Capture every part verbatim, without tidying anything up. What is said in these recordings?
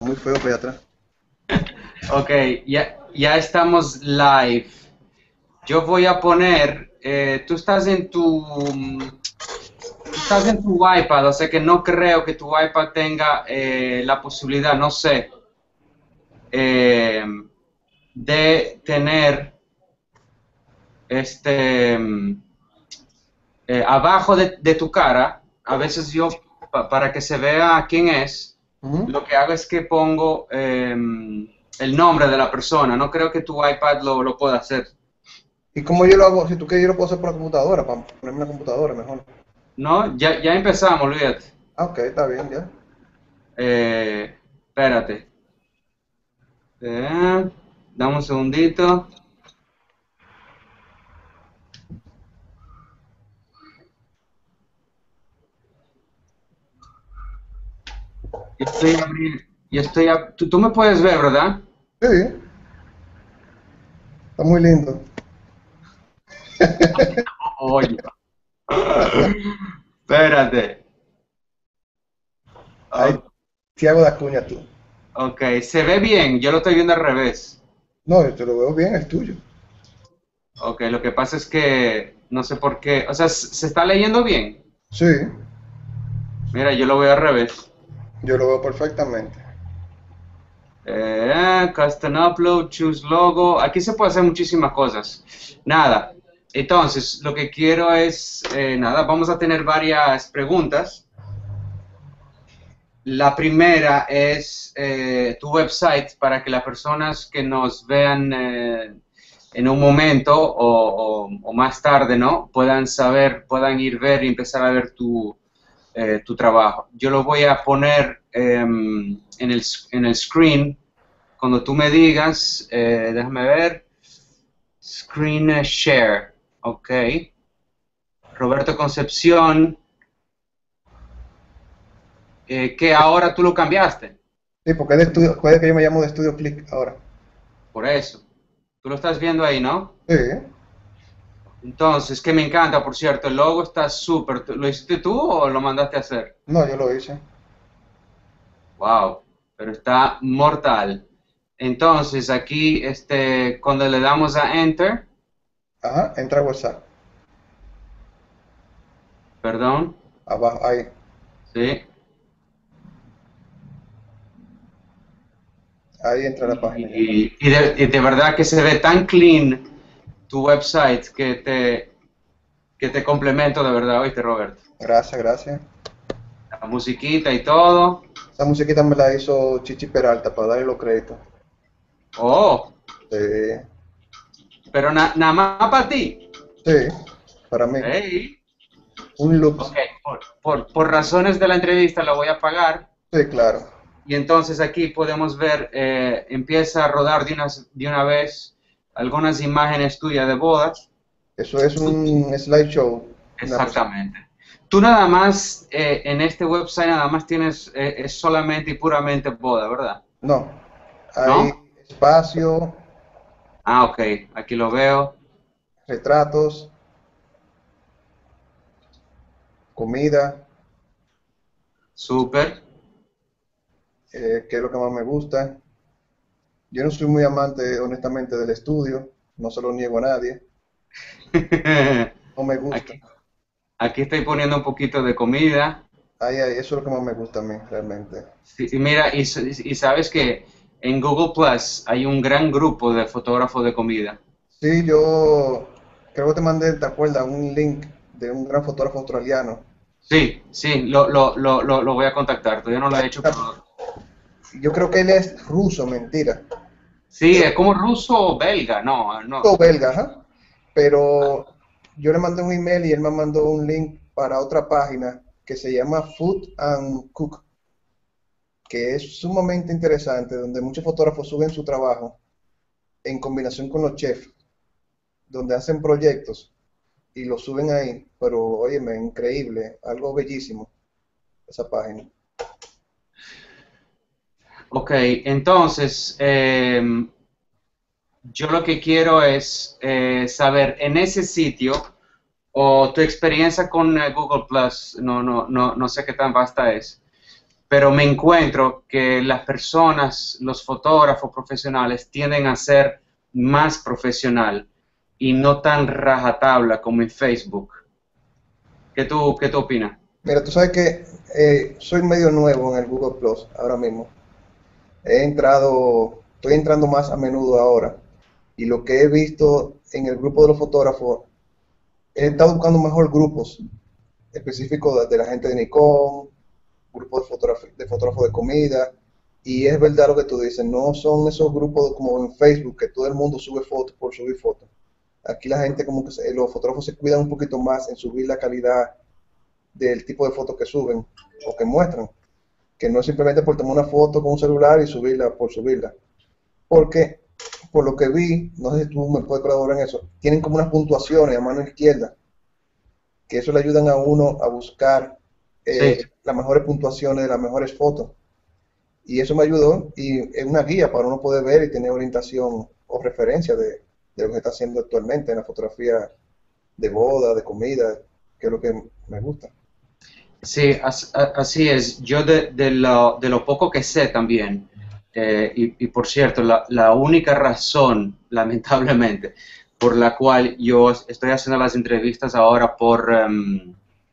muy feo para allá atrás. Ok, ya, ya estamos live. Yo voy a poner, eh, tú estás en tu, mm, tú estás en tu iPad, o sea que no creo que tu iPad tenga eh, la posibilidad, no sé, eh, de tener este, mm, eh, abajo de, de tu cara. A veces yo, pa- para que se vea quién es, Ujú. lo que hago es que pongo eh, el nombre de la persona. No creo que tu iPad lo, lo pueda hacer. ¿Y cómo yo lo hago? Si tú quieres, yo lo puedo hacer por la computadora, para ponerme en la computadora mejor. No, ya, ya empezamos, olvídate. Ah, ok, está bien, ya. Eh, espérate. Eh, dame un segundito. Yo estoy abriendo. Yo estoy ab- tú, tú me puedes ver, ¿verdad? Sí, está muy lindo. Oye. Espérate. Ahí, O- si hago la cuña tú. ok, se ve bien. Yo lo estoy viendo al revés. No, yo te lo veo bien, es tuyo. Ok, lo que pasa es que no sé por qué. O sea, ¿se se está leyendo bien? Sí, Mira, yo lo veo al revés. yo lo veo perfectamente. Eh, custom upload, choose logo. Aquí se puede hacer muchísimas cosas. Nada. Entonces, lo que quiero es, eh, nada, vamos a tener varias preguntas. La primera es eh, tu website para que las personas que nos vean eh, en un momento o, o- o más tarde, ¿no? Puedan saber, puedan ir ver y empezar a ver tu, eh, tu trabajo. Yo lo voy a poner em, en el, en el screen cuando tú me digas, eh, déjame ver, screen share, ok. Roberto Concepción, eh, que ahora tú lo cambiaste, Sí, porque es de estudio, puede que yo me llamo de Estudio Click ahora. por eso. Tú lo estás viendo ahí, ¿no? Sí, Entonces, que me encanta, por cierto, el logo está súper. ¿Lo hiciste tú o lo mandaste a hacer? no, yo lo hice. Wow, pero está mortal. Entonces, aquí, este, cuando le damos a Enter, Ajá, entra a WhatsApp. perdón, Abajo, ahí, sí, ahí entra la página ya. y, y de, y de verdad que se ve tan clean tu website que te, que te complemento de verdad, oíste, Roberto. Gracias, gracias. La musiquita y todo. Esa musiquita me la hizo Chichi Peralta para darle los créditos. Oh, Sí, pero na- nada más para ti. sí, para mí. Hey. Un loops. Ok, por, por, por razones de la entrevista lo voy a pagar. Sí, claro. Y entonces aquí podemos ver, eh, empieza a rodar de una, de una vez algunas imágenes tuyas de bodas. Eso es un slideshow. Una presentación. Exactamente. Tú nada más, eh, en este website nada más tienes, eh, es solamente y puramente boda, ¿verdad? No, hay ¿No? espacio, Ah, ok, aquí lo veo. retratos, comida, Súper. eh, que es lo que más me gusta. Yo no soy muy amante, honestamente, del estudio. No se lo niego a nadie. No me gusta. Aquí, aquí estoy poniendo un poquito de comida. Ay, ay, eso es lo que más me gusta a mí, realmente. Sí, y mira, y, s- y sabes que en Google Plus hay un gran grupo de fotógrafos de comida. Sí, yo creo que te mandé, ¿te acuerdas? Un link de un gran fotógrafo australiano. Sí, sí, lo, lo, lo, lo, lo voy a contactar. Todavía no lo he hecho, pero Yo creo que él es ruso, mentira. sí, es como ruso o belga, no, no. O belga, ajá. Pero yo le mandé un email y él me mandó un link para otra página que se llama Food and Cook, que es sumamente interesante, donde muchos fotógrafos suben su trabajo en combinación con los chefs, donde hacen proyectos y lo suben ahí. Pero, óyeme, increíble, algo bellísimo, esa página. Ok, entonces, em, yo lo que quiero es eh, saber en ese sitio o tu experiencia con eh, Google Plus, no, no, no, no sé qué tan vasta es. pero me encuentro que las personas, los fotógrafos profesionales tienden a ser más profesional y no tan rajatabla como en Facebook. ¿Qué tú, qué tú opinas? Mira, tú sabes que eh, soy medio nuevo en el Google Plus ahora mismo. He entrado, estoy entrando más a menudo ahora. Y lo que he visto en el grupo de los fotógrafos, he estado buscando mejor grupos específicos de, de la gente de Nikon, grupos de fotógrafos de, fotógrafos de comida. Y es verdad lo que tú dices, no son esos grupos como en Facebook que todo el mundo sube fotos por subir fotos. Aquí la gente como que se- los fotógrafos se cuidan un poquito más en subir la calidad del tipo de fotos que suben o que muestran, que no es simplemente por tomar una foto con un celular y subirla por subirla. Porque, por lo que vi, no sé si tú me puedes colaborar en eso, tienen como unas puntuaciones a mano izquierda, que eso le ayudan a uno a buscar Sí, eh, las mejores puntuaciones de las mejores fotos. Y eso me ayudó y es una guía para uno poder ver y tener orientación o referencia de, de lo que se está haciendo actualmente en la fotografía de boda, de comida, que es lo que me gusta. sí, as- a- así es. Yo de, de lo, de lo poco que sé también, eh, y, y por cierto, la, la única razón, lamentablemente, por la cual yo estoy haciendo las entrevistas ahora por, em,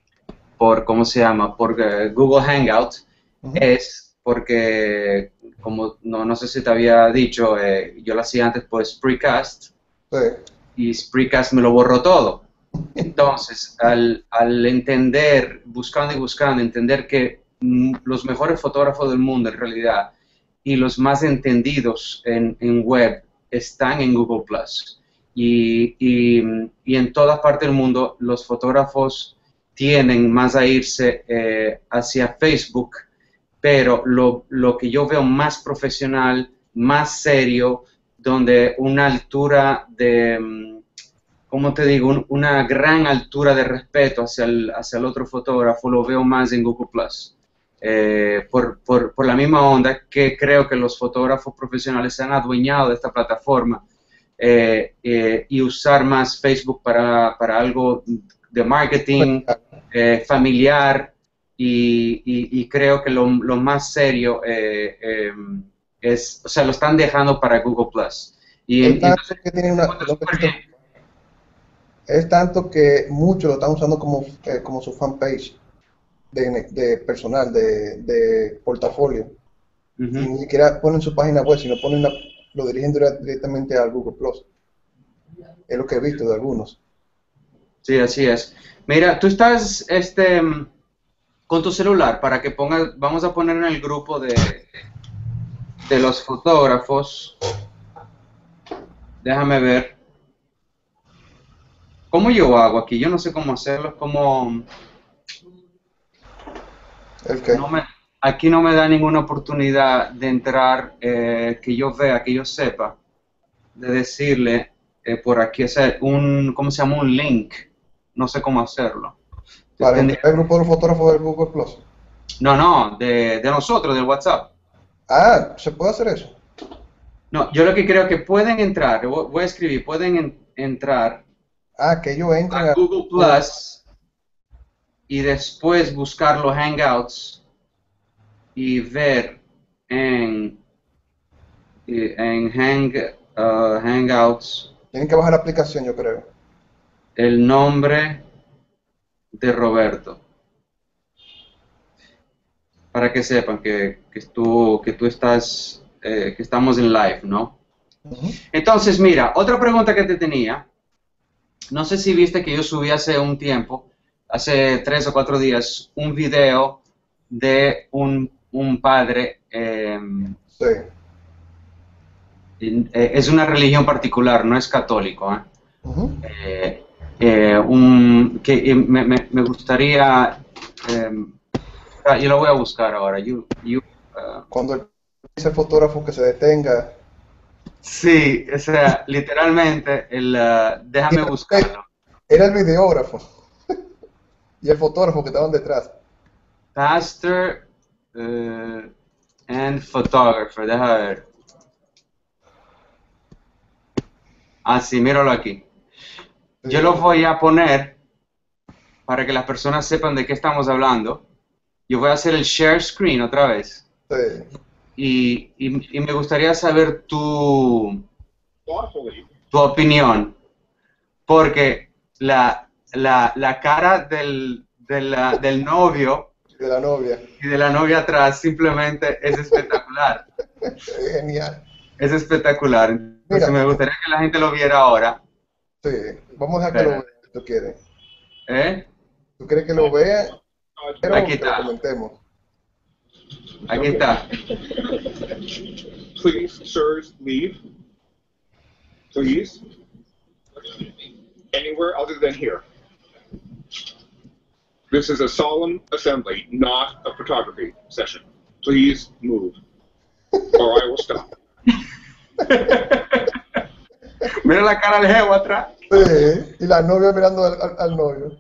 por ¿cómo se llama? Por eh, Google Hangout, Ujú. es porque, como no, no sé si te había dicho, eh, yo lo hacía antes por Spreecast, Sí, y Spreecast me lo borró todo. Entonces, al, al entender, buscando y buscando, entender que mm, los mejores fotógrafos del mundo en realidad y los más entendidos en, en web están en Google Plus. Y, y, y en toda parte del mundo los fotógrafos tienden más a irse eh, hacia Facebook, pero lo, lo que yo veo más profesional, más serio, donde una altura de, mm, ¿cómo te digo? Un- una gran altura de respeto hacia el, hacia el otro fotógrafo, lo veo más en Google Plus. Eh, por, por, por la misma onda que creo que los fotógrafos profesionales se han adueñado de esta plataforma eh, eh, y usar más Facebook para, para algo de marketing, eh, familiar, y, y- y creo que lo, lo más serio eh, eh, es, o sea, lo están dejando para Google Plus. Y, es y tanto entonces, que tiene una, súper perdón que te bien. interrumpa, es tanto que muchos lo están usando como, eh, como su fanpage de, de personal, de, de portafolio. Y Ujú. ni siquiera ponen su página web, sino ponen la- lo dirigen dire- directamente al Google Plus. Es lo que he visto de algunos. Sí, así es. Mira, tú estás este, con tu celular para que pongas, vamos a poner en el grupo de, de los fotógrafos. Déjame ver. ¿Cómo yo hago aquí? Yo no sé cómo hacerlo. Como ¿El qué? no me, aquí no me da ninguna oportunidad de entrar, eh, que yo vea, que yo sepa, de decirle eh, por aquí hacer un, ¿cómo se llama? Un link. No sé cómo hacerlo. Para Tendría- entrar al grupo de los fotógrafos del Google Plus. no, no, de, de nosotros, del WhatsApp. Ah, ¿se puede hacer eso? No, yo lo que creo que pueden entrar, voy voy a escribir, pueden en- entrar Ah, que ellos entren a al Google grupo. Plus y después buscar los Hangouts y ver en, en Hang, uh, Hangouts Tienen que bajar la aplicación, yo creo. el nombre de Roberto, para que sepan que, que tú, que tú estás, eh, que estamos en live, ¿no? Ujú. Entonces, mira, otra pregunta que te tenía. No sé si viste que yo subí hace un tiempo, hace tres o cuatro días, un video de un, un padre, eh, Sí. in- eh, es una religión particular, no es católico, ¿eh? Ujú. Eh, eh, un- que eh, me, me- me gustaría, eh, ah, yo lo voy a buscar ahora. You- you, ah, Cuando el- dice el fotógrafo que se detenga. sí, o sea, literalmente, el, ah, Y déjame realmente buscarlo. era el videógrafo y el fotógrafo que estaban detrás. Pastor eh, and photographer, déjame ver. Ah, sí, míralo aquí. Yo Sí. lo voy a poner para que las personas sepan de qué estamos hablando. yo voy a hacer el share screen otra vez. Sí. Y, y, y me gustaría saber tu, tu opinión, porque la, la, la cara del, de la, del novio De la novia. y de la novia atrás simplemente es espectacular. Es genial. Es espectacular. Entonces Mira, me gustaría que la gente lo viera ahora. sí, vamos a dejar que lo Espera. vea, si tú quieres. ¿Eh? ¿Tú quieres que lo vea? Pero Aquí que lo está. comentemos. Aquí está. Please, sirs, leave. Please. Anywhere other than here. This is a solemn assembly, not a photography session. Please move, or I will stop. Mira la cara del jevo atrás. Sí, y la novia mirando al, al, al novio.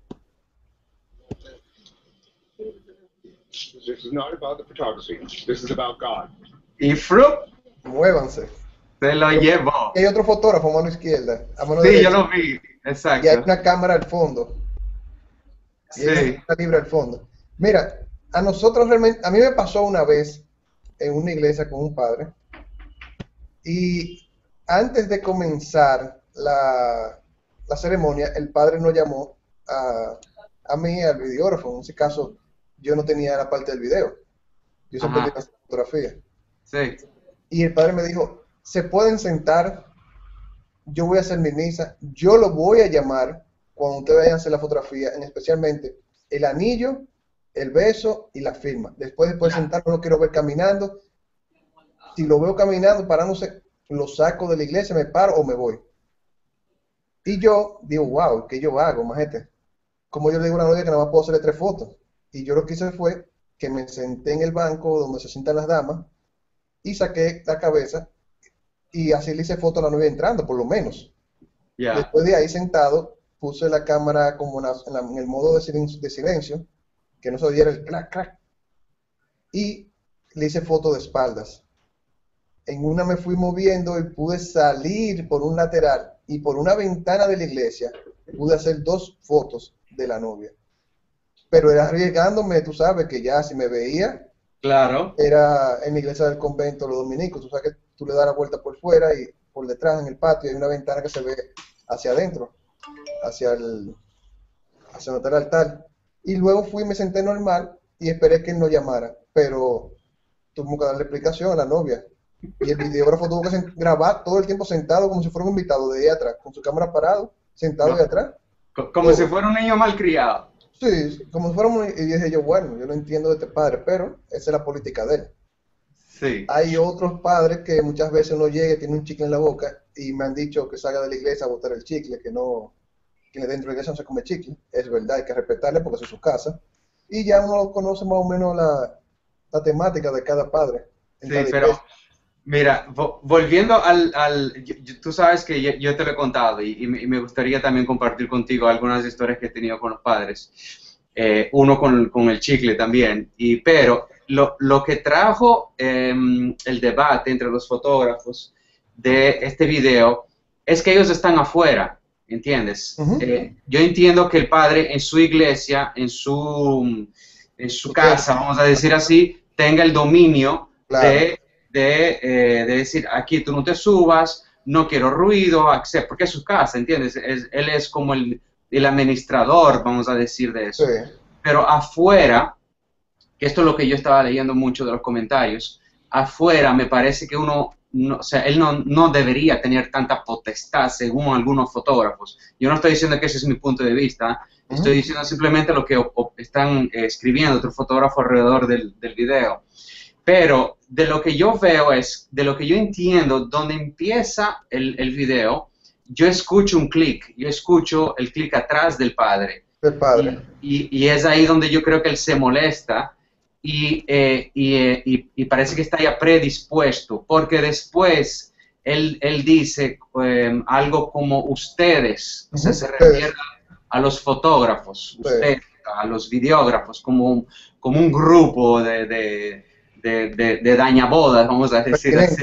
This is not about the photography. This is about God. Y frup, Muévanse. se lo llevó. Y hay otro fotógrafo a mano izquierda, a mano Sí, derecha. yo lo vi. Y hay Exacto. una cámara al fondo. Y hay Sí. una cámara libre al fondo. Mira, a nosotros realmente, a mí me pasó una vez en una iglesia con un padre. Y antes de comenzar la, la ceremonia, el padre nos llamó a, a mí, al videógrafo. En ese caso, yo no tenía la parte del video. Yo siempre Ajá. tenía la fotografía. Sí. Y el padre me dijo, se pueden sentar, yo voy a hacer mi misa, yo lo voy a llamar cuando ustedes vayan a hacer la fotografía, en especialmente el anillo, el beso y la firma. Después, después de sentar, no lo quiero ver caminando. Si lo veo caminando, parándose, lo saco de la iglesia, me paro o me voy. Y yo digo, wow, ¿qué yo hago, majete? Como yo le digo a una novia que nada más puedo hacerle tres fotos. Y yo lo que hice fue que me senté en el banco donde se sientan las damas y saqué la cabeza y así le hice foto a la novia entrando, por lo menos. Ya. Después de ahí sentado, puse la cámara como en, la- en la- en el modo de silencio, de silencio, que no se oyera el clac, clac, y le hice foto de espaldas. En una me fui moviendo y pude salir por un lateral y por una ventana de la iglesia pude hacer dos fotos de la novia. Pero era arriesgándome, tú sabes que ya si me veía, Claro. era en la iglesia del convento de los dominicos. Tú sabes que tú le das la vuelta por fuera y por detrás en el patio hay una ventana que se ve hacia adentro, hacia el, hacia donde está el altar. Y luego fui y me senté normal y esperé que él nos llamara. Pero tuvimos que darle explicación a la novia. Y el videógrafo tuvo que sen- grabar todo el tiempo sentado como si fuera un invitado de ahí atrás, con su cámara parado, sentado ahí atrás. Co- Como si fuera un niño malcriado. Sí, como si fuéramos, y dije yo, bueno, yo no entiendo de este padre, pero esa es la política de él. Sí. Hay otros padres que muchas veces uno llega y tiene un chicle en la boca y me han dicho que salga de la iglesia a botar el chicle, que no, que dentro de la iglesia no se come chicle. Es verdad, hay que respetarle porque es su casa. Y ya uno conoce más o menos la, la temática de cada padre. en Sí, cada pero iglesia. mira, vo- volviendo al, al yo- yo- tú sabes que yo, yo te lo he contado y, y me, y me gustaría también compartir contigo algunas historias que he tenido con los padres, eh, uno con, con el chicle también, y, pero lo, lo que trajo eh, el debate entre los fotógrafos de este video es que ellos están afuera, ¿entiendes? Ujú. Eh, yo entiendo que el padre en su iglesia, en su, en su casa, vamos a decir así, tenga el dominio Claro. de de, eh, de decir, aquí tú no te subas, no quiero ruido, accept- porque es su casa, ¿entiendes? Es- él es como el, el administrador, vamos a decir, de eso. Sí. Pero afuera, que esto es lo que yo estaba leyendo mucho de los comentarios, afuera me parece que uno, no, o sea, él no, no debería tener tanta potestad según algunos fotógrafos. Yo no estoy diciendo que ese es mi punto de vista, estoy Ujú. diciendo simplemente lo que o- o están eh, escribiendo otros fotógrafos alrededor del, del video. Pero de lo que yo veo es, de lo que yo entiendo, donde empieza el, el video, yo escucho un clic, yo escucho el clic atrás del padre. El padre. Y, y- y es ahí donde yo creo que él se molesta y, eh, y, eh, y- y parece que está ya predispuesto, porque después él, él dice eh, algo como ustedes, o sea, Ujú, se ustedes. refiere a los fotógrafos, Sí. ustedes, a los videógrafos, como un, como un grupo de, de, de, de, de dañabodas, vamos a decir así.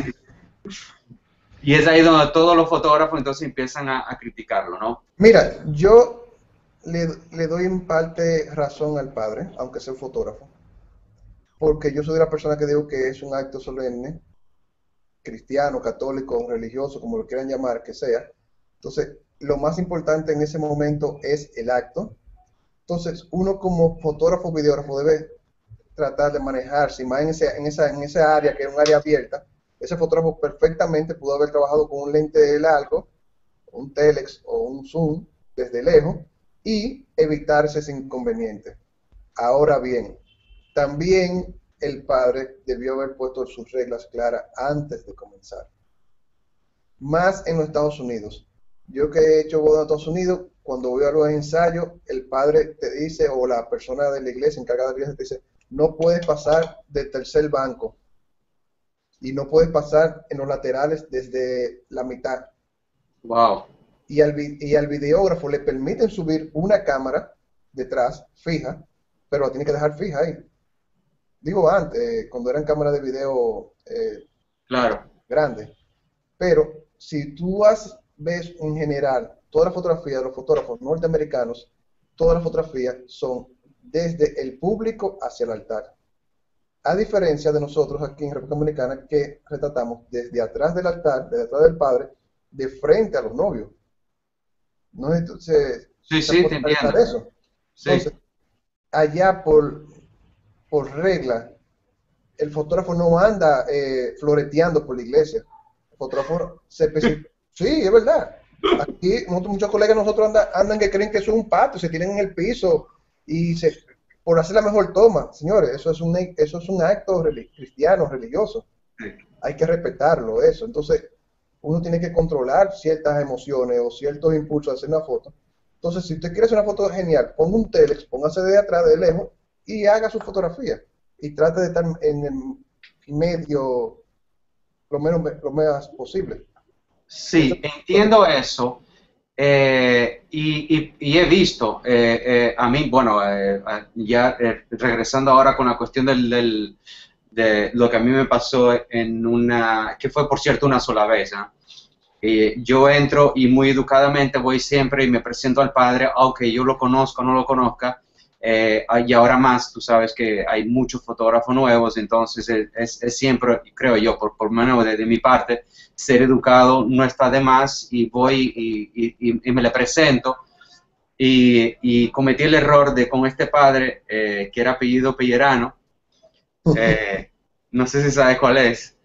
Y es ahí donde todos los fotógrafos entonces empiezan a, a criticarlo, ¿no? Mira, yo le, le doy en parte razón al padre, aunque sea un fotógrafo. porque yo soy de la persona que digo que es un acto solemne, cristiano, católico, religioso, como lo quieran llamar, que sea. Entonces, lo más importante en ese momento es el acto. Entonces, uno como fotógrafo, videógrafo debe tratar de manejarse, y más en, ese, en, esa, en esa área, que es un área abierta. Ese fotógrafo perfectamente pudo haber trabajado con un lente largo, un telex o un zoom desde lejos y evitarse ese inconveniente. Ahora bien, también el padre debió haber puesto sus reglas claras antes de comenzar. Más en los Estados Unidos. Yo que he hecho boda en Estados Unidos, cuando voy a los ensayos, el padre te dice, o la persona de la iglesia, encargada de la iglesia, te dice, no puedes pasar del tercer banco y no puedes pasar en los laterales desde la mitad. Wow. Y al, y al videógrafo le permiten subir una cámara detrás, fija, pero la tiene que dejar fija ahí. Digo antes, cuando eran cámaras de video eh, Claro. grandes. Pero si tú has, ves en general todas las fotografías de los fotógrafos norteamericanos, todas las fotografías son desde el público hacia el altar. A diferencia de nosotros aquí en República Dominicana, que retratamos desde atrás del altar, desde atrás del padre, de frente a los novios. ¿No? Entonces, sí, sí, te entiendo. Eso. Sí. Entonces, allá por, por regla, el fotógrafo no anda eh, floreteando por la iglesia. El fotógrafo se especifica. Sí, es verdad. Aquí nosotros, muchos colegas nosotros andan, andan que creen que eso es un patio, se tiran en el piso y se, por hacer la mejor toma. Señores, eso es un, eso es un acto relig cristiano, religioso. Sí. Hay que respetarlo, eso. Entonces, uno tiene que controlar ciertas emociones o ciertos impulsos de hacer una foto. Entonces, si usted quiere hacer una foto genial, ponga un telex, póngase de atrás, de lejos, y haga su fotografía. Y trate de estar en el medio lo menos, lo menos posible. Sí, entiendo eso. Eh, y, y, y he visto, eh, eh, a mí, bueno, eh, ya eh, regresando ahora con la cuestión del, del, de lo que a mí me pasó en una, que fue por cierto una sola vez, ¿eh? Y yo entro y muy educadamente voy siempre y me presento al padre, aunque yo lo conozco o no lo conozca, eh, y ahora más, tú sabes que hay muchos fotógrafos nuevos, entonces es, es, es siempre, creo yo, por, por menos de, de mi parte, ser educado no está de más y voy y, y, y me le presento y, y cometí el error de con este padre eh, que era apellido Pellerano, eh, no sé si sabes cuál es,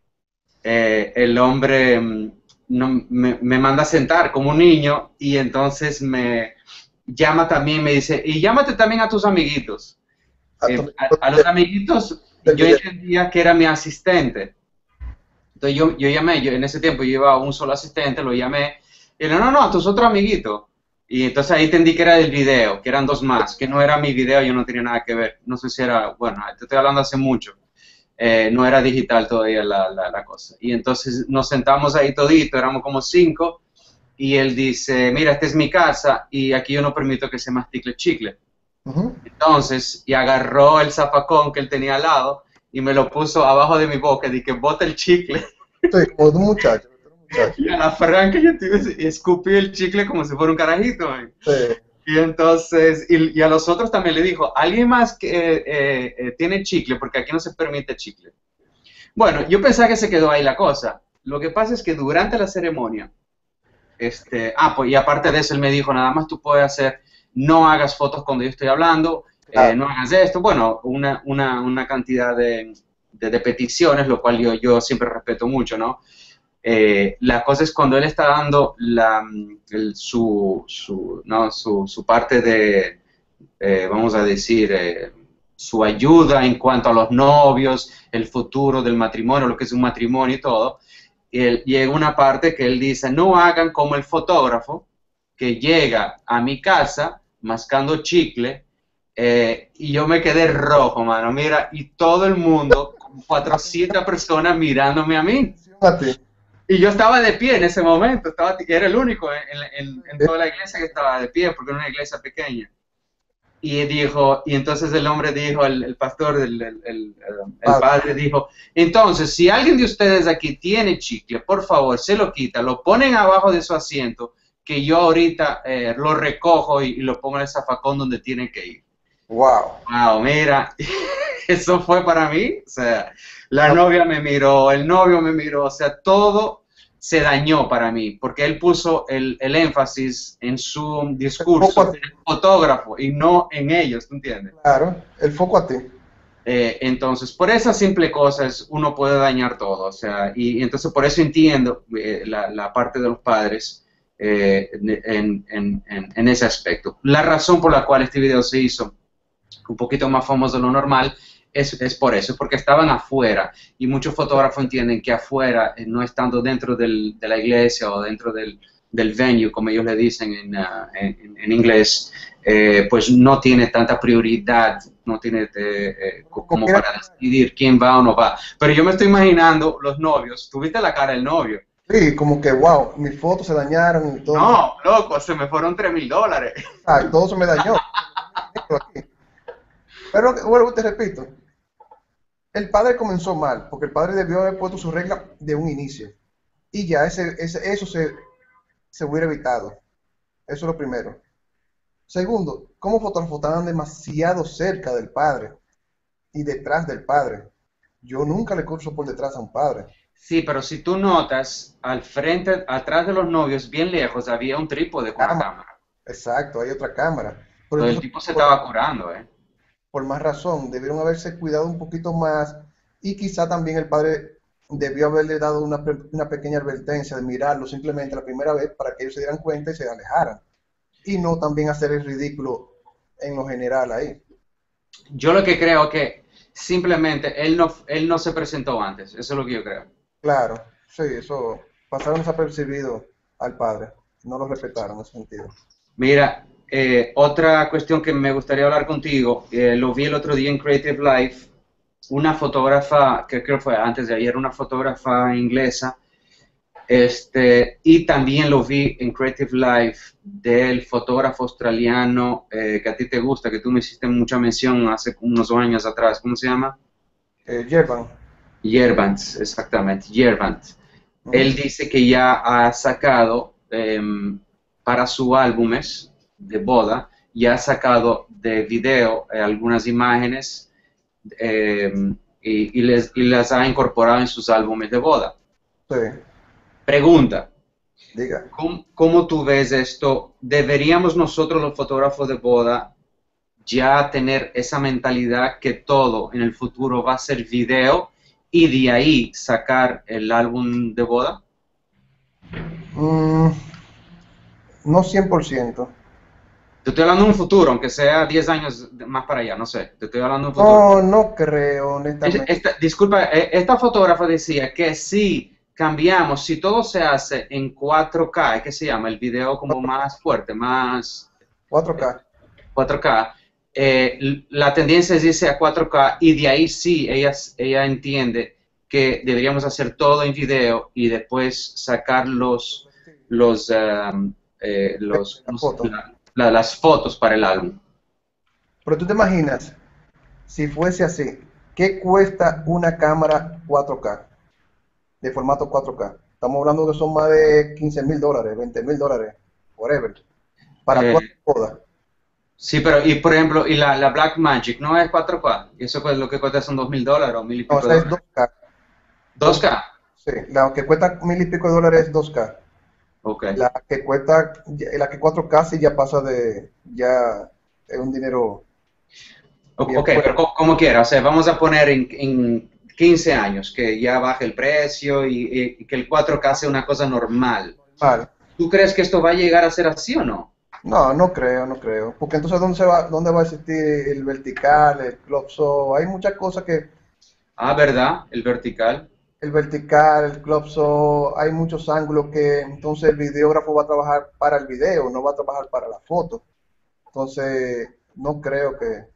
eh, el hombre no, me, me manda a sentar como un niño y entonces me llama también, me dice, y llámate también a tus amiguitos. A, eh, a, a los amiguitos yo entendía que era mi asistente. Entonces yo, yo llamé, yo en ese tiempo yo iba a un solo asistente, lo llamé, y le no, no, a tus otros amiguitos. Y entonces ahí entendí que era del video, que eran dos más, que no era mi video, yo no tenía nada que ver. No sé si era, bueno, te estoy hablando hace mucho. Eh, no era digital todavía la, la, la cosa. Y entonces nos sentamos ahí todito, éramos como cinco, y él dice, mira, esta es mi casa, y aquí yo no permito que se mastique chicle. Uh-huh. Entonces, y agarró el zafacón que él tenía al lado, y me lo puso abajo de mi boca, y que bota el chicle. Sí, como un muchacho. Y a la franca yo tuve, y escupí el chicle como si fuera un carajito. Sí. Y entonces, y, y a los otros también le dijo, ¿alguien más que eh, eh, tiene chicle? Porque aquí no se permite chicle. Bueno, yo pensaba que se quedó ahí la cosa. Lo que pasa es que durante la ceremonia, este, ah, pues y aparte de eso él me dijo, nada más tú puedes hacer, no hagas fotos cuando yo estoy hablando, ah. eh, no hagas esto, bueno, una, una, una cantidad de, de, de peticiones, lo cual yo, yo siempre respeto mucho, ¿no? Eh, la cosa es cuando él está dando la, el, su, su, no, su, su parte de, eh, vamos a decir, eh, su ayuda en cuanto a los novios, el futuro del matrimonio, lo que es un matrimonio y todo, y él, llega una parte que él dice, no hagan como el fotógrafo que llega a mi casa mascando chicle, eh, y yo me quedé rojo, mano, mira, y todo el mundo, cuatrocientas personas mirándome a mí. Y yo estaba de pie en ese momento, estaba, era el único en, en, en toda la iglesia que estaba de pie, porque era una iglesia pequeña. Y dijo, y entonces el hombre dijo, el, el pastor, el, el, el, el padre dijo, entonces, si alguien de ustedes aquí tiene chicle, por favor, se lo quita, lo ponen abajo de su asiento, que yo ahorita eh, lo recojo y, y lo pongo en el zafacón donde tienen que ir. Wow. Wow, mira. eso fue para mí, o sea, la novia me miró, el novio me miró, o sea, todo se dañó para mí, porque él puso el, el énfasis en su El foco discurso a ti, en el fotógrafo y no en ellos, ¿tú entiendes? claro, el foco a ti. Eh, entonces, por esas simples cosas uno puede dañar todo, o sea, y, y entonces por eso entiendo eh, la, la parte de los padres eh, en, en, en, en ese aspecto. La razón por la cual este video se hizo un poquito más famoso de lo normal es, es por eso, porque estaban afuera y muchos fotógrafos entienden que afuera, eh, no estando dentro del, de la iglesia o dentro del, del venue, como ellos le dicen en, uh, en, en inglés, eh, pues no tiene tanta prioridad, no tiene eh, eh, Como como quiera, para decidir quién va o no va. Pero yo me estoy imaginando los novios, tuviste la cara del novio. sí, como que, wow, mis fotos se dañaron y todo. No, loco, se me fueron tres mil dólares. Ah, todo se me dañó. Aquí. Pero bueno, te repito, el padre comenzó mal, porque el padre debió haber puesto su regla de un inicio. Y ya ese, ese, eso se, se hubiera evitado. Eso es lo primero. Segundo, como fotógrafos estaban demasiado cerca del padre y detrás del padre. Yo nunca le cruzo por detrás a un padre. Sí, pero si tú notas, al frente, atrás de los novios, bien lejos, había un trípode con una Cámara. cámara. Exacto, hay otra cámara. Pero Entonces el entonces, tipo se por, estaba curando, ¿eh? por más razón, debieron haberse cuidado un poquito más y quizá también el padre debió haberle dado una, pe- una pequeña advertencia de mirarlo simplemente la primera vez para que ellos se dieran cuenta y se alejaran. Y no también hacer el ridículo en lo general ahí. Yo lo que creo que simplemente él no, él no se presentó antes, eso es lo que yo creo. Claro, sí, eso pasaron desapercibido al padre. No lo respetaron en ese sentido. Mira, eh, otra cuestión que me gustaría hablar contigo, eh, lo vi el otro día en Creative Life, una fotógrafa, que creo fue antes de ayer, una fotógrafa inglesa. Este, y también lo vi en Creative Life del fotógrafo australiano eh, que a ti te gusta, que tú me hiciste mucha mención hace unos años atrás. ¿Cómo se llama? Eh, Jevan, Yervant, exactamente, Yervant. ujú, Él dice que ya ha sacado em, para sus álbumes de boda, ya ha sacado de video eh, algunas imágenes em, y, y les, y las ha incorporado en sus álbumes de boda. sí, Pregunta. diga. ¿Cómo, cómo tú ves esto? ¿Deberíamos nosotros los fotógrafos de boda ya tener esa mentalidad que todo en el futuro va a ser video y de ahí sacar el álbum de boda? Mm, no cien por ciento. Te estoy hablando de un futuro, aunque sea diez años más para allá, no sé, te estoy hablando de un futuro. No, no creo, Es- honestamente. Esta, disculpa, eh, esta fotógrafa decía que si cambiamos, si todo se hace en cuatro K, ¿qué se llama? El video como más fuerte, más cuatro eh, K. cuatro K, eh, l- la tendencia es irse a cuatro K y de ahí sí, ella, ella entiende que deberíamos hacer todo en video y después sacar los, los, um, eh, los, La ¿cómo se- foto. la- la- las fotos para el álbum. Pero tú te imaginas, si fuese así, ¿qué cuesta una cámara cuatro K? De formato cuatro K. Estamos hablando que son más de quince mil dólares, veinte mil dólares, whatever. Para Eh, toda la boda. sí, pero y por ejemplo, y la, la Black Magic no es cuatro K, y eso es lo que cuesta son dos mil dólares o mil y No, pico de esa es dólares. dos K. dos K, Sí, la que cuesta mil y pico de dólares es dos K. ok. La que cuesta, la que cuatro K sí ya pasa de, ya es un dinero O- bien Ok, fuerte. pero co- como quiera, o sea, vamos a poner en, en quince años que ya baje el precio y, y- y que el cuatro K sea una cosa normal. Normal. ¿Tú crees que esto va a llegar a ser así o no? No, no creo, no creo. Porque entonces, ¿dónde se va, dónde va a existir el vertical, el close-up? Hay muchas cosas que, Ah, ¿verdad? El vertical. el vertical, el close-up, hay muchos ángulos que entonces el videógrafo va a trabajar para el video, no va a trabajar para la foto. Entonces, no creo que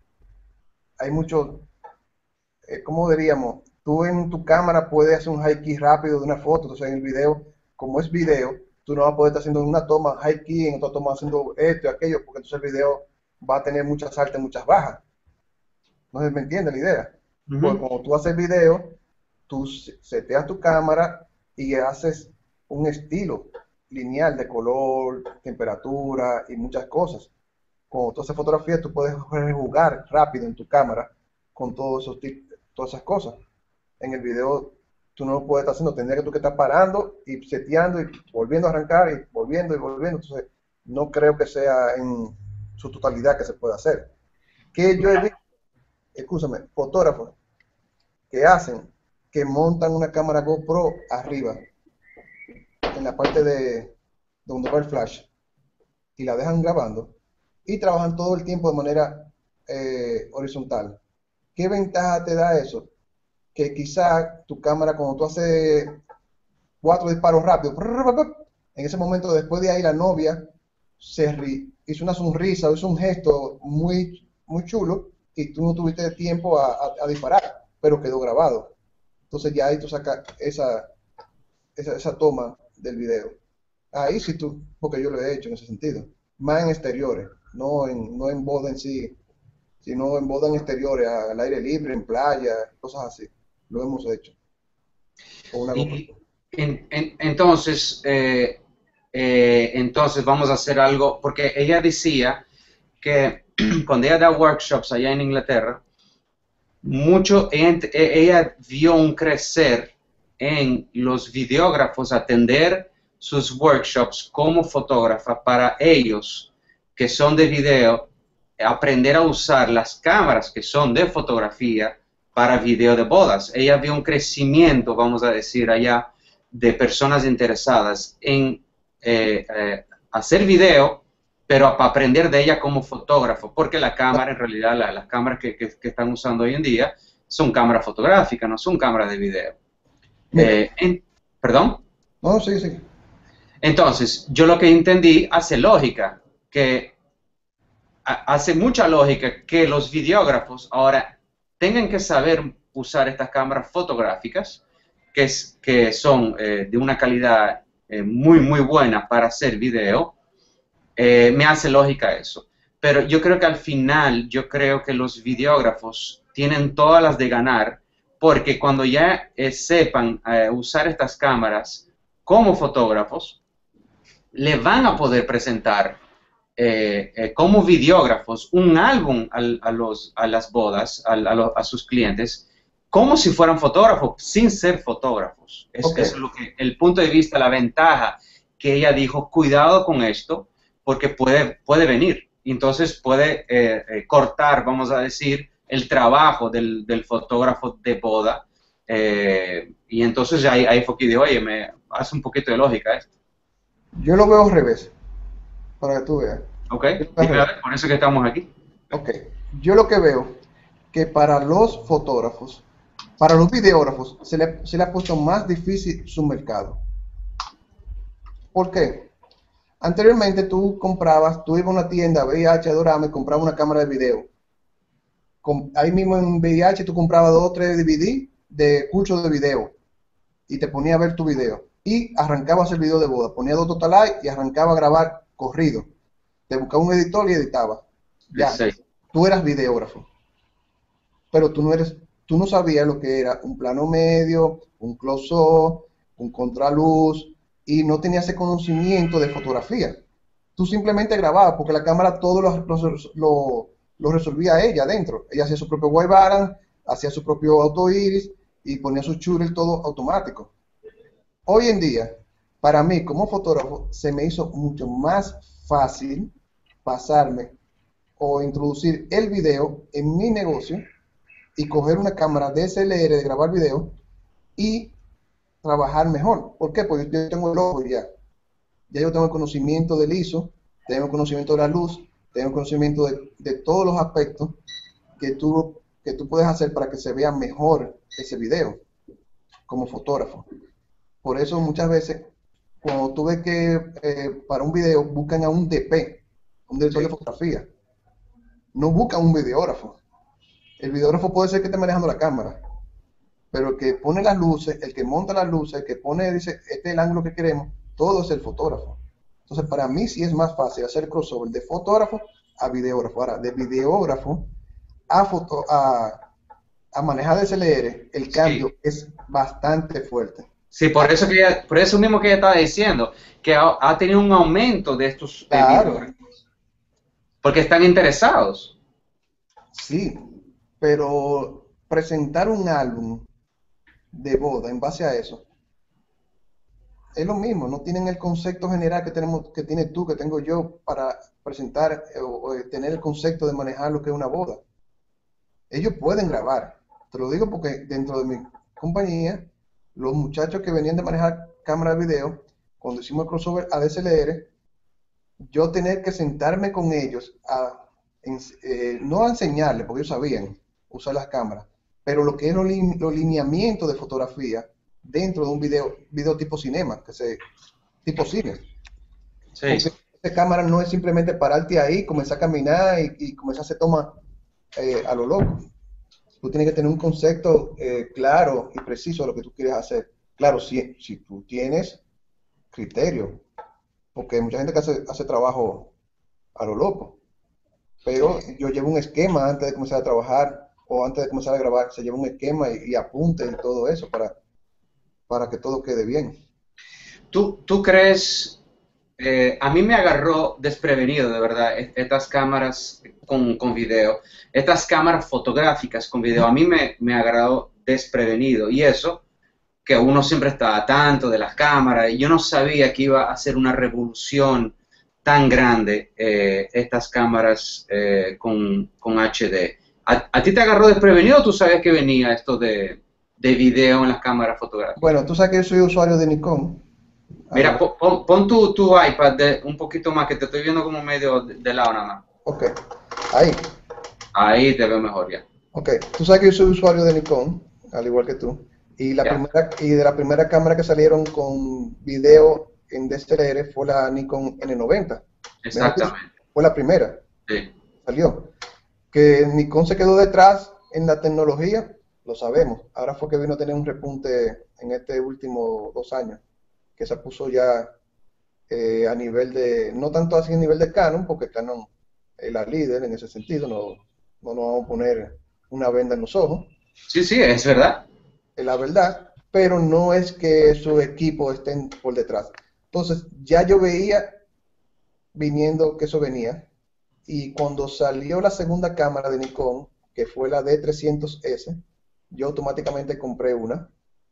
hay mucho, eh, ¿cómo diríamos? Tú en tu cámara puedes hacer un high key rápido de una foto, entonces en el video, como es video, tú no vas a poder estar haciendo una toma high key, en otra toma haciendo esto y aquello, porque entonces el video va a tener muchas altas y muchas bajas. No sé si me entiende la idea. Pues Ujú. como tú haces video, tú se- seteas tu cámara y haces un estilo lineal de color, temperatura y muchas cosas. Cuando tú haces fotografía, tú puedes jugar rápido en tu cámara con todos esos tip- todas esas cosas. En el video tú no lo puedes estar haciendo, tendría que tú que estar parando y seteando y volviendo a arrancar y volviendo y volviendo. Entonces, no creo que sea en su totalidad que se pueda hacer. Que yo he visto, escúchame, fotógrafos que hacen, que montan una cámara GoPro arriba, en la parte de donde va el flash, y la dejan grabando, y trabajan todo el tiempo de manera eh, horizontal. ¿Qué ventaja te da eso? Que quizá tu cámara, cuando tú haces cuatro disparos rápidos, en ese momento, después de ahí, la novia se ri- hizo una sonrisa, hizo un gesto muy, muy chulo, y tú no tuviste tiempo a, a- a disparar, pero quedó grabado. Entonces ya ahí tú sacas esa, esa, esa toma del video. Ahí sí tú, porque yo lo he hecho en ese sentido. Más en exteriores, no en, no en boda en sí, sino en boda en exteriores, al aire libre, en playa, cosas así. Lo hemos hecho. Con una GoPro. Y en- en- entonces, eh, eh, entonces vamos a hacer algo, porque ella decía que cuando ella da workshops allá en Inglaterra, mucho, ent- e- ella vio un crecer en los videógrafos atender sus workshops como fotógrafa para ellos que son de video, aprender a usar las cámaras que son de fotografía para video de bodas. Ella vio un crecimiento, vamos a decir, allá de personas interesadas en eh, eh, hacer video, pero para aprender de ella como fotógrafo, porque la cámara, en realidad, la- las cámaras que, que- que están usando hoy en día son cámaras fotográficas, no son cámaras de video. Mira, Eh, en- ¿Perdón? no, sí, sí. Entonces, yo lo que entendí hace lógica, que ha- hace mucha lógica que los videógrafos ahora tengan que saber usar estas cámaras fotográficas, que, es, que son eh, de una calidad eh, muy, muy buena para hacer video. Eh, me hace lógica eso. Pero yo creo que al final, yo creo que los videógrafos tienen todas las de ganar, porque cuando ya eh, sepan eh, usar estas cámaras como fotógrafos, le van a poder presentar eh, eh, como videógrafos un álbum al- a, los, a las bodas, al- a, lo- a sus clientes, como si fueran fotógrafos, sin ser fotógrafos. Es, Ok. es lo que, el punto de vista, la ventaja que ella dijo, cuidado con esto, porque puede, puede venir. Y entonces puede eh, eh, cortar, vamos a decir, el trabajo del, del fotógrafo de boda. eh, y entonces ahí, ahí fue que dijo, oye, me hace un poquito de lógica esto. Yo lo veo al revés, para que tú veas. ¿Ok? Yo lo veo al Dime, a revés. ver, por eso que estamos aquí. Ok. Yo lo que veo que para los fotógrafos, para los videógrafos, se le, se le ha puesto más difícil su mercado. ¿Por qué? Anteriormente tú comprabas, tú ibas a una tienda V I H, Adorama y comprabas una cámara de video. Com- ahí mismo en V I H tú comprabas dos o tres D V D de cursos de video y te ponía a ver tu video. Y arrancabas el video de boda, ponía dos total y arrancaba a grabar corrido. Te buscaba un editor y editaba. Ya, Sí. tú eras videógrafo, pero tú no eres, tú no sabías lo que era un plano medio, un close-up, un contraluz, y no tenías ese conocimiento de fotografía. Tú simplemente grababas, porque la cámara todo lo, lo, lo- lo resolvía ella adentro. Ella hacía su propio white balance, hacía su propio auto iris y ponía su shutter todo automático. Hoy en día, para mí como fotógrafo, se me hizo mucho más fácil pasarme o introducir el video en mi negocio y coger una cámara D S L R de grabar video y trabajar mejor. ¿Por qué? Porque yo tengo el ojo ya. Ya yo tengo el conocimiento del I S O, tengo el conocimiento de la luz, tengo el conocimiento de, de todos los aspectos que tú, que tú puedes hacer para que se vea mejor ese video como fotógrafo. Por eso muchas veces, cuando tú ves que eh, para un video buscan a un D P, un director de fotografía, no buscan un videógrafo. El videógrafo puede ser que esté manejando la cámara, pero el que pone las luces, el que monta las luces, el que pone, dice, este es el ángulo que queremos, todo es el fotógrafo. Entonces, para mí sí es más fácil hacer crossover de fotógrafo a videógrafo. Ahora, de videógrafo a, foto, a, a manejar D S L R, el cambio Sí. es bastante fuerte. Sí, por eso, que ella- por eso mismo que ella estaba diciendo, que ha, ha tenido un aumento de estos eh, Claro. videógrafos, porque están interesados. Sí, pero presentar un álbum de boda en base a eso es lo mismo, no tienen el concepto general que tenemos, que tienes tú, que tengo yo para presentar eh, o, o tener el concepto de manejar lo que es una boda. Ellos pueden grabar, te lo digo porque dentro de mi compañía, los muchachos que venían de manejar cámara de video, cuando hicimos el crossover a D S L R, yo tener que sentarme con ellos a, en- eh, no a enseñarles, porque ellos sabían usar las cámaras, pero lo que es los, lin- los lineamientos de fotografía dentro de un video, video tipo cinema, que se, tipo cine. Sí, Porque esta cámara no es simplemente pararte ahí, comenzar a caminar y, y comenzar a hacer tomas eh, a lo loco. Tú tienes que tener un concepto eh, claro y preciso de lo que tú quieres hacer. Claro, si, si tú tienes criterio, porque hay mucha gente que hace, hace trabajo a lo loco, pero yo llevo un esquema antes de comenzar a trabajar o antes de comenzar a grabar, se lleva un esquema y, y apuntes y todo eso para, para que todo quede bien. ¿Tú, tú crees, eh, a mí me agarró desprevenido, de verdad, e- estas cámaras con, con video, estas cámaras fotográficas con video, a mí me, me agarró desprevenido, y eso, que uno siempre está tanto de las cámaras, y yo no sabía que iba a ser una revolución tan grande eh, estas cámaras eh, con, con H D. ¿A, a ti te agarró desprevenido o tú sabías que venía esto de, de video en las cámaras fotográficas? Bueno, tú sabes que yo soy usuario de Nikon, al Mira, igual. po- pon, pon tu, tu iPad de, un poquito más, que te estoy viendo como medio de, de lado nada más. Ok, ahí. Ahí te veo mejor ya. Ok, tú sabes que yo soy usuario de Nikon, al igual que tú, y la Ya, primera y de la primera cámara que salieron con video en D S L R fue la Nikon N noventa. Mejor dicho, exactamente. fue la primera, Sí. salió. Que Nikon se quedó detrás en la tecnología, lo sabemos. Ahora fue que vino a tener un repunte en este último dos años, que se puso ya eh, a nivel de, no tanto así a nivel de Canon, porque Canon es la líder en ese sentido, no, no nos vamos a poner una venda en los ojos, Sí, sí, es verdad. es la verdad, pero no es que sus equipos estén por detrás. Entonces, ya yo veía viniendo que eso venía, y cuando salió la segunda cámara de Nikon, que fue la D trescientos S, yo automáticamente compré una,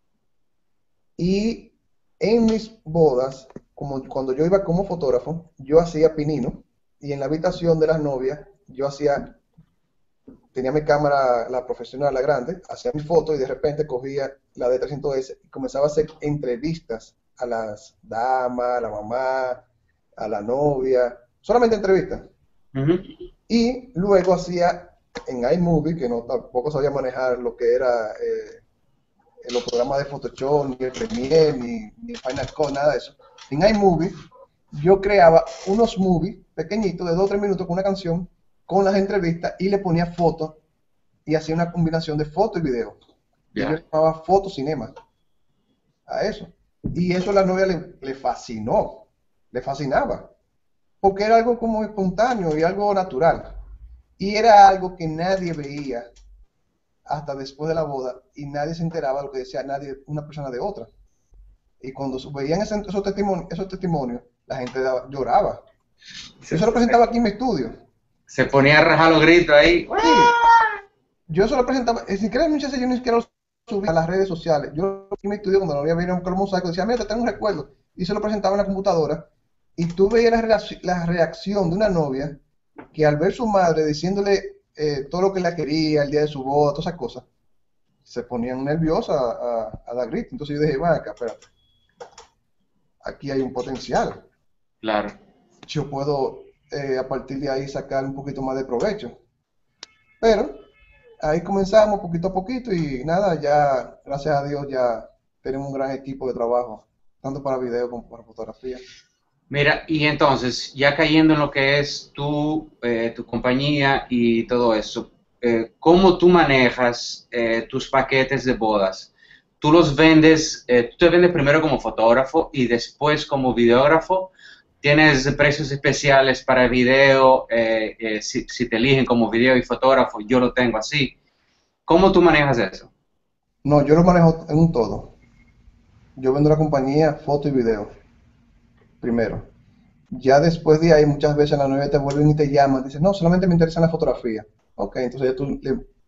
y en mis bodas, como cuando yo iba como fotógrafo, yo hacía pinino, y en la habitación de las novias, yo hacía, tenía mi cámara, la profesional, la grande, hacía mi foto y de repente cogía la D trescientos S y comenzaba a hacer entrevistas a las damas, a la mamá, a la novia, solamente entrevistas. Ujú. Y luego hacía en iMovie, que no tampoco sabía manejar lo que era eh, los programas de Photoshop, ni el Premiere, ni, ni el Final Cut, nada de eso. En iMovie yo creaba unos movies pequeñitos de dos o tres minutos con una canción, con las entrevistas, y le ponía fotos y hacía una combinación de foto y video. Y yo Ya. le llamaba fotocinema a eso. Y eso a la novia le, le fascinó, le fascinaba, porque era algo como espontáneo y algo natural. Y era algo que nadie veía hasta después de la boda y nadie se enteraba de lo que decía nadie, una persona de otra. Y cuando veían ese- esos, testimonios, esos testimonios, la gente daba- lloraba. Yo Se, se lo se- presentaba aquí en mi estudio. se ponía a rajar los gritos ahí. Sí, yo se lo presentaba, ni siquiera muchas veces yo ni siquiera lo subía a las redes sociales. Yo aquí en mi estudio, cuando la novia venía a buscar el mosaico, decía, mira, te tengo un recuerdo. Y se lo presentaba en la computadora. Y tú veías la, reacc- la reacción de una novia que al ver su madre diciéndole eh, todo lo que la quería, el día de su boda, todas esas cosas, se ponían nerviosas a, a, a dar gritos. Entonces yo dije, va acá, espérate, aquí hay un potencial. Claro. Yo puedo eh, a partir de ahí sacar un poquito más de provecho. Pero ahí comenzamos poquito a poquito y nada, ya, gracias a Dios, ya tenemos un gran equipo de trabajo, tanto para video como para fotografía. Mira, y entonces, ya cayendo en lo que es tu, eh, tu compañía y todo eso, eh, ¿cómo tú manejas eh, tus paquetes de bodas? ¿Tú los vendes, eh, tú te vendes primero como fotógrafo y después como videógrafo? ¿Tienes precios especiales para video? Eh, eh, si, si te eligen como video y fotógrafo, yo lo tengo así. ¿Cómo tú manejas eso? No, yo lo manejo en un todo. Yo vendo la compañía foto y video, primero. Ya después de ahí, muchas veces la novia te vuelven y te llaman, dicen, no, solamente me interesa la fotografía. Ok, entonces ya tú le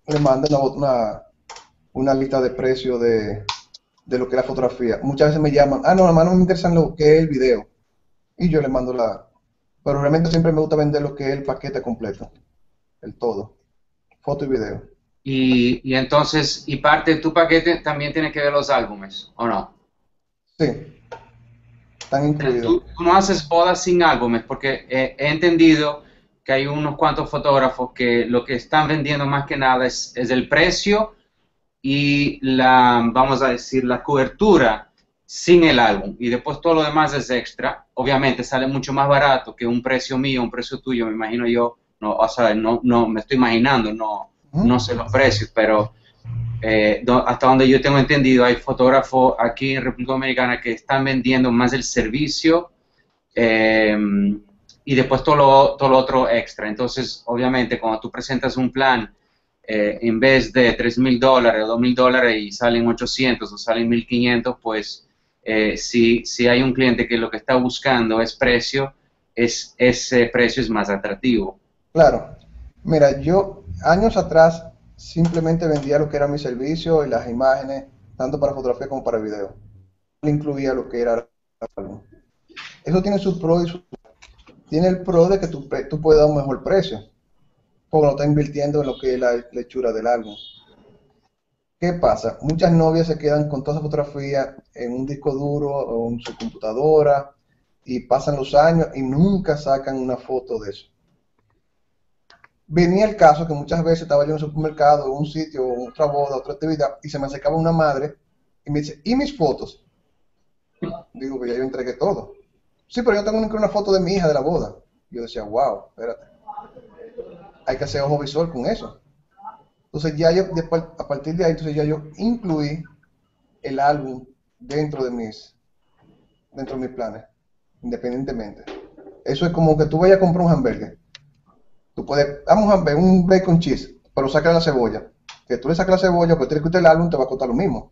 le mando una, una, una lista de precios de, de lo que es la fotografía. Muchas veces me llaman, ah, no, hermano, me interesa lo que es el video. Y yo le mando la... Pero realmente siempre me gusta vender lo que es el paquete completo, el todo, foto y video. Y, y entonces, y parte de tu paquete también tiene que ver los álbumes, ¿o no? Sí, están incluidos. Tú, tú no haces bodas sin álbumes, porque eh, he entendido que hay unos cuantos fotógrafos que lo que están vendiendo más que nada es, es el precio y la, vamos a decir, la cobertura sin el álbum. Y después todo lo demás es extra. Obviamente sale mucho más barato que un precio mío, un precio tuyo, me imagino yo. No, o sea, no, no me estoy imaginando, no, no sé los precios, pero eh, do, hasta donde yo tengo entendido, hay fotógrafos aquí en República Dominicana que están vendiendo más el servicio eh, y después todo lo, todo lo otro extra. Entonces, obviamente, cuando tú presentas un plan, eh, en vez de tres mil dólares o dos mil dólares y salen ochocientos o salen mil quinientos, pues eh, si, si hay un cliente que lo que está buscando es precio, es, ese precio es más atractivo. Claro. Mira, yo años atrás simplemente vendía lo que era mi servicio y las imágenes, tanto para fotografía como para video. No incluía lo que era el álbum. Eso tiene su pro y su... Tiene el pro de que tú, tú puedes dar un mejor precio, porque no estás invirtiendo en lo que es la hechura del álbum. ¿Qué pasa? Muchas novias se quedan con toda esa fotografía en un disco duro o en su computadora y pasan los años y nunca sacan una foto de eso. Venía el caso que muchas veces estaba yo en un supermercado, en un sitio, otra boda, otra actividad, y se me acercaba una madre y me dice, ¿y mis fotos? Digo, pues ya yo entregué todo. Sí, pero yo tengo una foto de mi hija de la boda. Yo decía, wow, espérate. Hay que hacer ojo visor con eso. Entonces ya yo, después, a partir de ahí, entonces ya yo incluí el álbum dentro de mis, dentro de mis planes, independientemente. Eso es como que tú vayas a comprar un hamburger. Tú puedes, dame un hamburger, un bacon cheese, pero saca la cebolla. Que tú le sacas la cebolla, pero tienes que quitar el álbum, te va a costar lo mismo.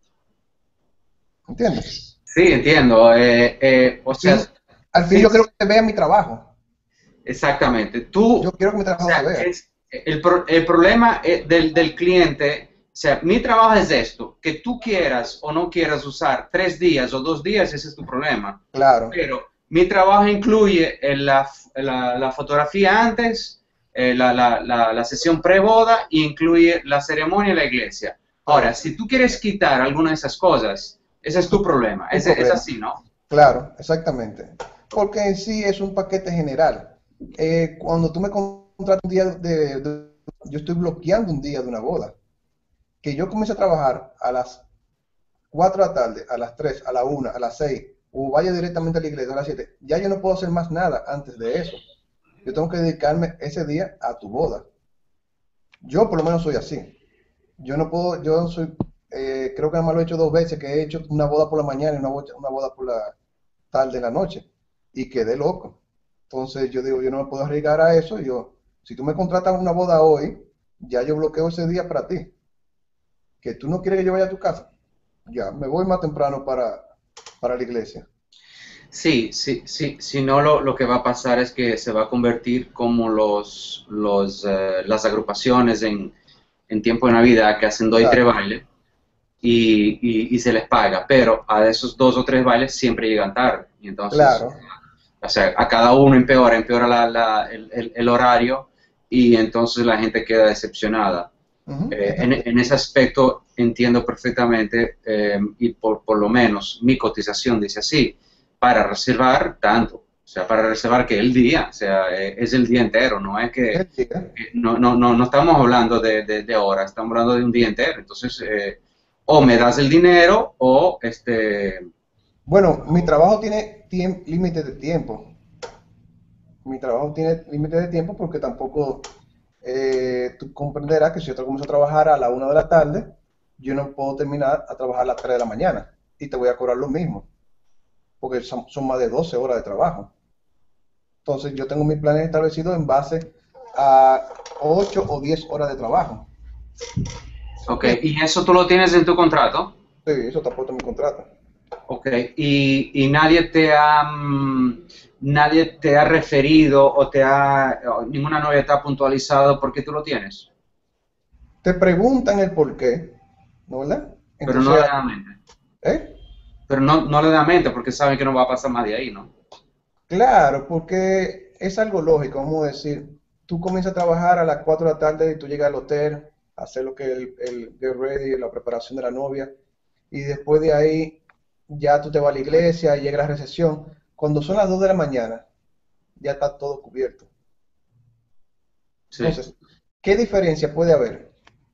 ¿Entiendes? Sí, entiendo. Eh, eh, o sea, sí, al fin sí, yo quiero que te vea mi trabajo. Exactamente. Tú, yo quiero que mi trabajo o sea, se vea. Es, el, el problema del, del cliente, o sea, mi trabajo es esto, que tú quieras o no quieras usar tres días o dos días, ese es tu problema. Claro. Pero mi trabajo incluye la, la, la fotografía antes, eh, la, la, la, la sesión pre-boda, e incluye la ceremonia en la iglesia. Ahora, si tú quieres quitar alguna de esas cosas, ese es tu problema. Es, problema. Es así, ¿no? Claro, exactamente. Porque en sí es un paquete general. Eh, cuando tú me contratas un día de, de... Yo estoy bloqueando un día de una boda. Que yo comience a trabajar a las cuatro de la tarde, a las tres, a la una, a las seis, o vaya directamente a la iglesia a las siete. Ya yo no puedo hacer más nada antes de eso. Yo tengo que dedicarme ese día a tu boda. Yo por lo menos soy así. Yo no puedo, yo soy, eh, creo que nada más lo he hecho dos veces, que he hecho una boda por la mañana y una boda, una boda por la tarde en la noche. Y quedé loco. Entonces yo digo, yo no me puedo arriesgar a eso. Yo, si tú me contratas una boda hoy, ya yo bloqueo ese día para ti. Que tú no quieres que yo vaya a tu casa, ya, me voy más temprano para, para la iglesia. Sí, sí, sí, si no lo, lo que va a pasar es que se va a convertir como los, los, eh, las agrupaciones en, en tiempo de Navidad que hacen dos claro. y tres bailes y, y, y se les paga, pero a esos dos o tres bailes siempre llegan tarde. Y entonces, claro. O sea, a cada uno empeora, empeora la, la, el, el, el horario y entonces la gente queda decepcionada. Uh-huh. eh, en, en ese aspecto entiendo perfectamente eh, y por, por lo menos mi cotización dice así, para reservar tanto, o sea, para reservar que el día, o sea, eh, es el día entero, no es que, que no, no, no, no estamos hablando de, de, de horas, estamos hablando de un día entero, entonces eh, o me das el dinero o este... Bueno, mi trabajo tiene límite de tiempo, mi trabajo tiene límite de tiempo porque tampoco... Eh, tú comprenderás que si yo comienzo a trabajar a la una de la tarde, yo no puedo terminar a trabajar a las tres de la mañana y te voy a cobrar lo mismo, porque son, son más de doce horas de trabajo. Entonces yo tengo mis planes establecidos en base a ocho o diez horas de trabajo. Ok, ¿y eso tú lo tienes en tu contrato? Sí, eso está puesto en mi contrato. Ok, ¿y, y nadie te ha... Um, nadie te ha referido o te ha, o ninguna novia te ha puntualizado porque tú lo tienes? te preguntan el por qué, ¿no verdad? Pero no le da mente. ¿Eh? Pero no, no le da mente porque saben que no va a pasar más de ahí, ¿no? Claro, porque es algo lógico, vamos a decir, tú comienzas a trabajar a las cuatro de la tarde y tú llegas al hotel a hacer lo que es el, el get ready, la preparación de la novia, y después de ahí ya tú te vas a la iglesia y llega la recepción. Cuando son las dos de la mañana, ya está todo cubierto. Sí. Entonces, ¿qué diferencia puede haber?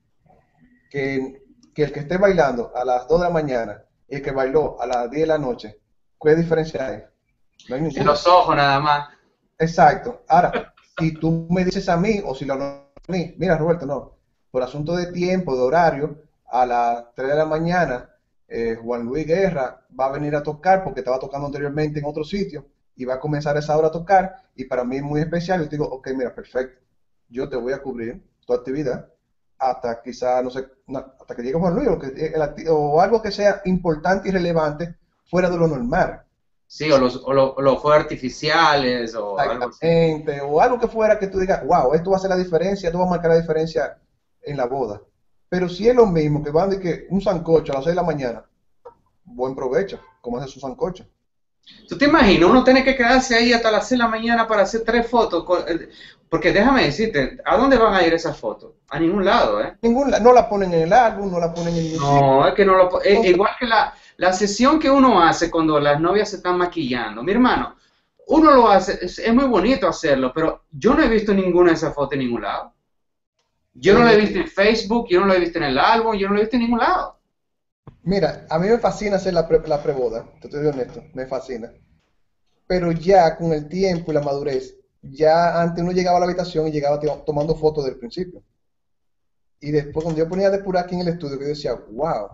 Que, que el que esté bailando a las dos de la mañana y el que bailó a las diez de la noche, ¿qué diferencia hay? No hay En ninguna. los ojos nada más. Exacto. Ahora, si tú me dices a mí o si lo a mí, mira Roberto, no, por asunto de tiempo, de horario, a las tres de la mañana, eh, Juan Luis Guerra va a venir a tocar porque estaba tocando anteriormente en otro sitio y va a comenzar a esa hora a tocar y para mí es muy especial. Yo te digo, ok, mira, perfecto, yo te voy a cubrir tu actividad hasta quizá, no sé, no, hasta que llegue Juan Luis o, que, el, o algo que sea importante y relevante fuera de lo normal. Sí, o los, o lo- o los fuegos artificiales o algo así. Exactamente, o algo que fuera que tú digas, wow, esto va a hacer la diferencia, esto va a marcar la diferencia en la boda. Pero si es lo mismo que van de que un sancocho a las seis de la mañana, buen provecho, como hace su sancocho. ¿Tú te imaginas? Uno tiene que quedarse ahí hasta las seis de la mañana para hacer tres fotos. con- eh, Porque déjame decirte, ¿a dónde van a ir esas fotos? A ningún lado, ¿eh? Ningún, la- no la ponen en el álbum, no la ponen en ningún sitio. No, es que no lo... po- eh, Entonces, igual que la, la sesión que uno hace cuando las novias se están maquillando. Mi hermano, uno lo hace, es, es muy bonito hacerlo, pero yo no he visto ninguna de esas fotos en ningún lado. Yo no la he visto en Facebook, yo no la he visto en el álbum, yo no la he visto en ningún lado. mira, a mí me fascina hacer la, pre, la preboda, te estoy honesto, me fascina. Pero ya con el tiempo y la madurez, ya antes uno llegaba a la habitación y llegaba to- tomando fotos del principio. Y después cuando yo ponía a depurar aquí en el estudio, que yo decía, wow,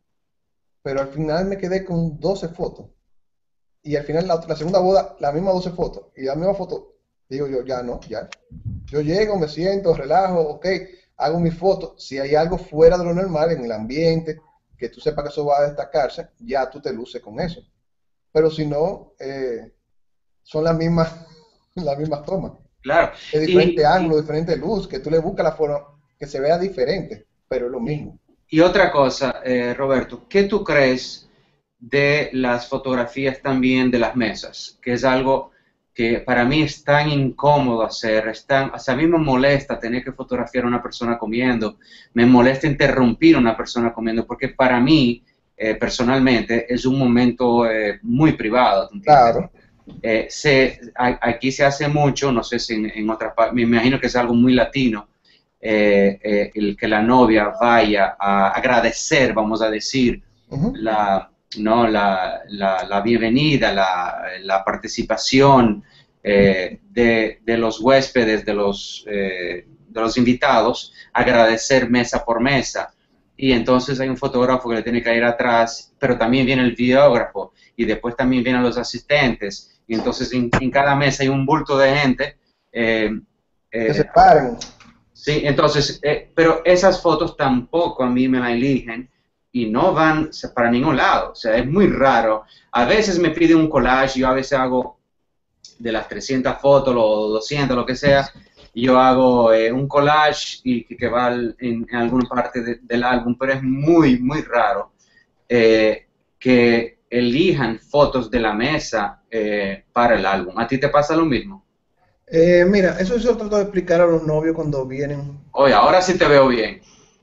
pero al final me quedé con doce fotos. Y al final la, la segunda boda, la misma doce fotos. Y la misma foto, digo yo, ya no, ya. Yo llego, me siento, relajo, ok, hago mis fotos. Si hay algo fuera de lo normal en el ambiente, que tú sepas que eso va a destacarse, ya tú te luces con eso. Pero si no, eh, son las mismas, las mismas tomas. Claro. Es Y, diferente ángulo, diferente luz, que tú le buscas la forma que se vea diferente, pero es lo y, mismo. y otra cosa, eh, Roberto, ¿qué tú crees de las fotografías también de las mesas? Que es algo que para mí es tan incómodo hacer, es tan, o sea, a mí me molesta tener que fotografiar a una persona comiendo, me molesta interrumpir a una persona comiendo, porque para mí, eh, personalmente, es un momento eh, muy privado, ¿tú entiendes? Claro. Eh, se, a, aquí se hace mucho, no sé si en, en otras partes, me imagino que es algo muy latino, eh, eh, el que la novia vaya a agradecer, vamos a decir, Ujú. la, ¿no? la, la, la bienvenida, la, la participación eh, de, de los huéspedes, de los, eh, de los invitados, agradecer mesa por mesa. Y entonces hay un fotógrafo que le tiene que ir atrás, pero también viene el videógrafo y después también vienen los asistentes. Y entonces en, en cada mesa hay un bulto de gente. Eh, Que se eh, paren. Sí, entonces, eh, pero esas fotos tampoco a mí me la eligen y no van para ningún lado. O sea, es muy raro. A veces me piden un collage, yo a veces hago de las trescientas fotos o doscientas, lo que sea, yo hago eh, un collage y que, que va al- en, en alguna parte de- del álbum, pero es muy, muy raro eh, que elijan fotos de la mesa eh, para el álbum. ¿A ti te pasa lo mismo? Eh, mira, eso yo trato de explicar a los novios cuando vienen, Oye, ahora sí te veo bien.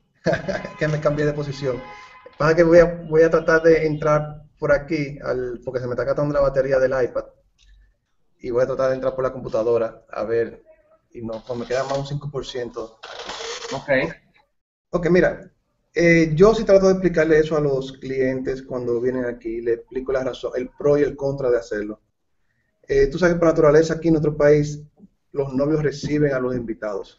que me cambié de posición. Pasa que voy a, voy a tratar de entrar por aquí, al, porque se me está gastando la batería del iPad, y voy a tratar de entrar por la computadora, a ver, y no, pues me queda más un cinco por ciento. Ok. Ok, mira, eh, yo sí trato de explicarle eso a los clientes cuando vienen aquí, le explico la razón, el pro y el contra de hacerlo. Eh, tú sabes que por naturaleza aquí en nuestro país los novios reciben a los invitados.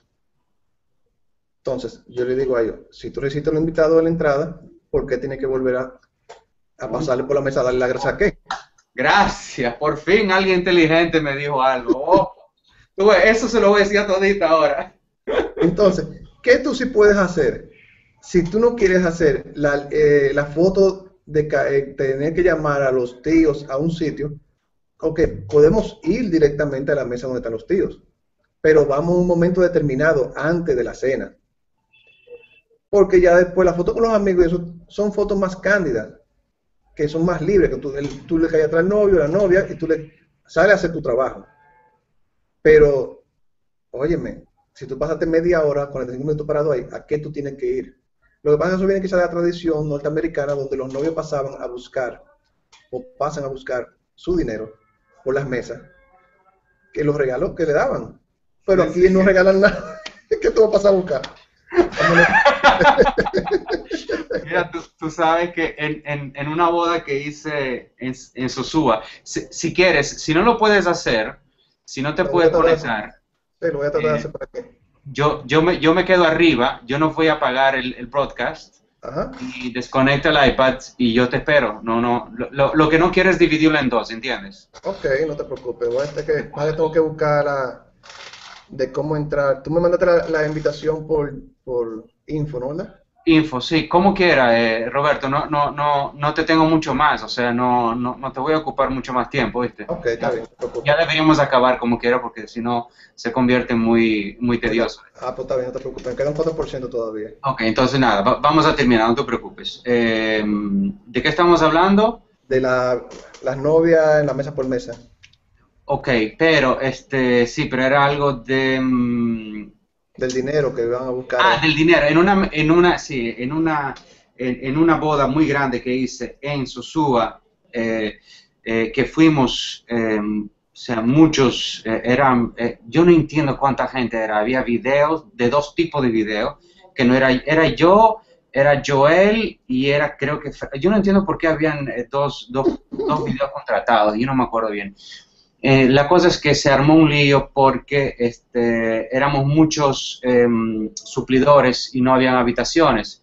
Entonces, yo le digo a ellos, si tú recibiste a los invitados a la entrada, ¿por qué tienes que volver a, a pasarle por la mesa a darle la gracia a qué? Gracias, por fin alguien inteligente me dijo algo. Oh, tú ves, eso se lo voy a decir a todita ahora. Entonces, ¿qué tú sí puedes hacer? Si tú no quieres hacer la, eh, la foto de ca- eh, tener que llamar a los tíos a un sitio, ok, podemos ir directamente a la mesa donde están los tíos, pero vamos a un momento determinado antes de la cena. porque ya después las fotos con los amigos eso, son fotos más cándidas, que son más libres, que tú, el, tú le caes atrás al novio, a la novia, y tú le sales a hacer tu trabajo. Pero, óyeme, si tú pasaste media hora, cuarenta y cinco minutos parado ahí, ¿a qué tú tienes que ir? Lo que pasa es que eso viene quizás de la tradición norteamericana, donde los novios pasaban a buscar, o pasan a buscar su dinero por las mesas, que los regalos que le daban. Pero Sí, aquí sí. no regalan nada. ¿Qué tú vas a pasar a buscar? Mira, tú, tú sabes que en, en, en una boda que hice en, en Sosúa, si, si quieres, si no lo puedes hacer, si no te Lo voy a puedes tratar de hacer. conectar, Sí, lo voy a tratar de eh, hacer para qué. yo, yo, me, yo me quedo arriba, yo no voy a apagar el, el broadcast Ajá. y desconecto el iPad y yo te espero. No, no, lo, lo, lo que no quiero es dividirlo en dos, ¿entiendes? Ok, no te preocupes. Voy a este que, más que tengo que buscar la, de cómo entrar. Tú me mandaste la, la invitación por, por info, ¿no? ¿Verdad? Info, sí, como quiera, eh, Roberto, no, no, no, no te tengo mucho más, o sea, no, no, no te voy a ocupar mucho más tiempo, ¿viste? Ok, está Ya, bien, no te preocupes. ya deberíamos acabar como quiera porque si no se convierte muy, muy tedioso. Ah, pues está bien, no te preocupes. Me queda un cuatro por ciento todavía. Ok, entonces nada, va- vamos a terminar, no te preocupes. Eh, ¿de qué estamos hablando? De la, las novias en la mesa por mesa. Ok, pero, este, sí, pero era algo de... mm, Del dinero que van a buscar Ah, ahí. del dinero. En una, en una, sí, en una, en, en una boda muy grande que hice en Sosúa, eh, eh, que fuimos, eh, o sea, muchos, eh, eran, eh, yo no entiendo cuánta gente era. Había videos, de dos tipos de videos, que no era, era yo, era Joel y era, creo que, Fra- yo no entiendo por qué habían eh, dos, dos, dos videos contratados, yo no me acuerdo bien. Eh, la cosa es que se armó un lío porque este, éramos muchos eh, suplidores y no habían habitaciones.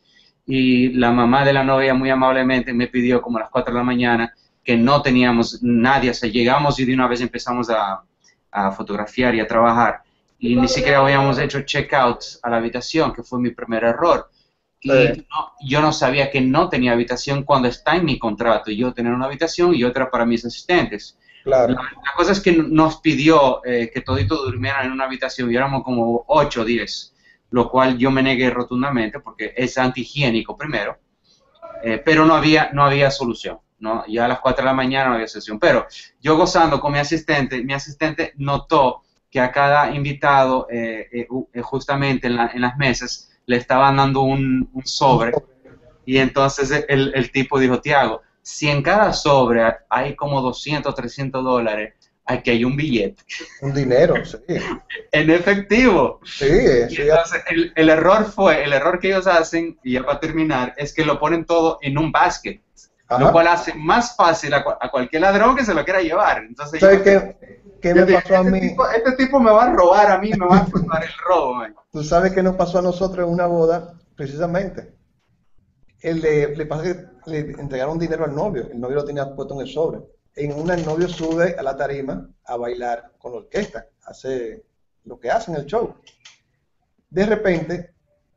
Y la mamá de la novia muy amablemente me pidió como a las cuatro de la mañana que no teníamos nadie, o sea, llegamos y de una vez empezamos a, a fotografiar y a trabajar. Y ni siquiera habíamos hecho check-out a la habitación, que fue mi primer error. Y Sí, no- yo no sabía que no tenía habitación cuando está en mi contrato. Yo tenía una habitación y otra para mis asistentes. La, claro. la cosa es que nos pidió eh, que toditos durmieran en una habitación y éramos como ocho o diez, lo cual yo me negué rotundamente porque es antihigiénico primero, eh, pero no había, no había solución, ¿no? Ya a las cuatro de la mañana no había solución, pero yo gozando con mi asistente, mi asistente notó que a cada invitado, eh, eh, u- eh, justamente en, la- en las mesas, le estaban dando un, un sobre y entonces el, el tipo dijo, Tiago, si en cada sobre hay como doscientos, trescientos dólares, aquí hay un billete Un dinero, sí. en efectivo. Sí, eh, Y sí. entonces el, el error fue, el error que ellos hacen, y ya para terminar, es que lo ponen todo en un basket, lo Ajá. cual hace más fácil a, cua- a cualquier ladrón que se lo quiera llevar. Entonces yo, ¿Sabes me quedé- qué, qué yo me dije, pasó a este mí? tipo, este tipo me va a robar a mí, me va a culpar el robo, man. Tú sabes qué nos pasó a nosotros en una boda, precisamente. El de, le pasa que le entregaron dinero al novio, el novio lo tenía puesto en el sobre. En una el novio sube a la tarima a bailar con la orquesta, hace lo que hace en el show. De repente,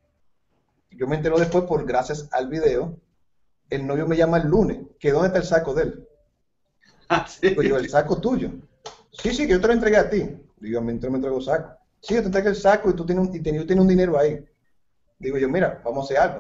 yo me entero después por gracias al video, el novio me llama el lunes, que dónde está el saco de él. Así. Digo yo, el saco tuyo. Sí, sí, que yo te lo entregué a ti. Digo, a mí no me entrego saco. Sí, yo te entregué el saco y tú tienes un, y ten- yo tengo un dinero ahí. Digo yo, mira, vamos a hacer algo.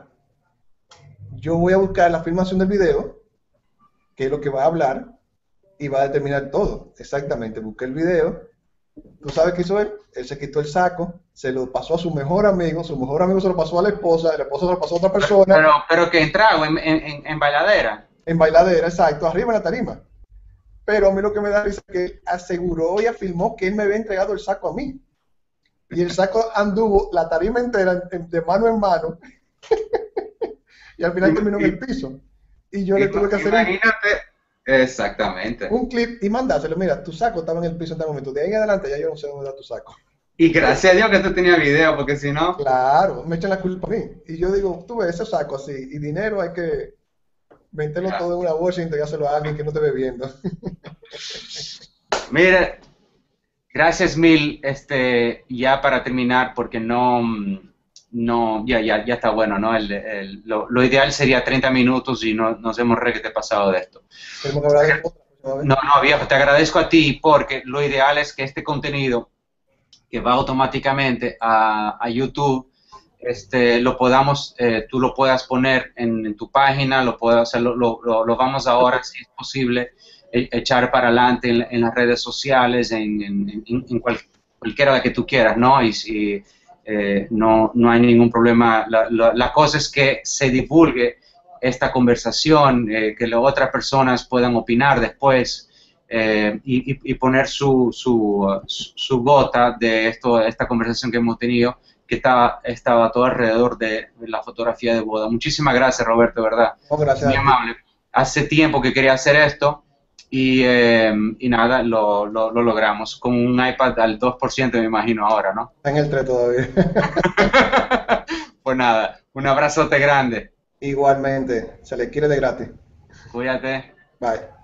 Yo voy a buscar la filmación del video, que es lo que va a hablar, y va a determinar todo. Exactamente, busqué el video. ¿Tú sabes qué hizo él? Él se quitó el saco, se lo pasó a su mejor amigo, su mejor amigo se lo pasó a la esposa, la esposa se lo pasó a otra persona, Pero, pero que en trago, en, en, en- en bailadera. en bailadera, exacto, arriba en la tarima. Pero a mí lo que me da risa es que él aseguró y afirmó que él me había entregado el saco a mí. Y el saco anduvo la tarima entera en- de mano en mano y al final terminó en el piso. Y yo le tuve que hacer un, Imagínate, exactamente. un clip y mandárselo. Mira, tu saco estaba en el piso en tal momento. De ahí en adelante ya yo no sé dónde está tu saco. Y gracias a Dios que tú tenías video, porque si no, Claro, me echan la culpa a mí. Y yo digo, tú ves ese saco así y dinero hay que meterlo ya. todo en una bolsa y entregárselo a alguien que no te ve viendo. Mire, gracias mil, este, ya para terminar, porque no, mm, no, ya, ya, ya está bueno, ¿no? El, el- lo, lo ideal sería treinta minutos y no nos hemos requete pasado de esto. Tenemos que hablar de otra próxima vez. No, no, viejo, te agradezco a ti porque lo ideal es que este contenido que va automáticamente a, a YouTube este, lo podamos, eh, tú lo puedas poner en, en tu página, lo, puedo hacer, lo, lo, lo vamos ahora, si es posible, e, echar para adelante en, en las redes sociales, en, en, en, en cual, cualquiera la que tú quieras, ¿no? Y si eh, no, no hay ningún problema, la, la, la cosa es que se divulgue esta conversación, eh, que las otras personas puedan opinar después, eh, y, y, y poner su, su, su gota de esto, esta conversación que hemos tenido, que estaba, estaba todo alrededor de la fotografía de boda. Muchísimas gracias, Roberto, ¿verdad? Oh, gracias. Muy amable. Hace tiempo que quería hacer esto y, eh, y nada, lo, lo, lo logramos. Con un iPad al dos por ciento, me imagino ahora, ¿no? Está en el tres todavía. Pues nada, un abrazote grande. Igualmente, se le quiere de gratis. Cuídate. Bye.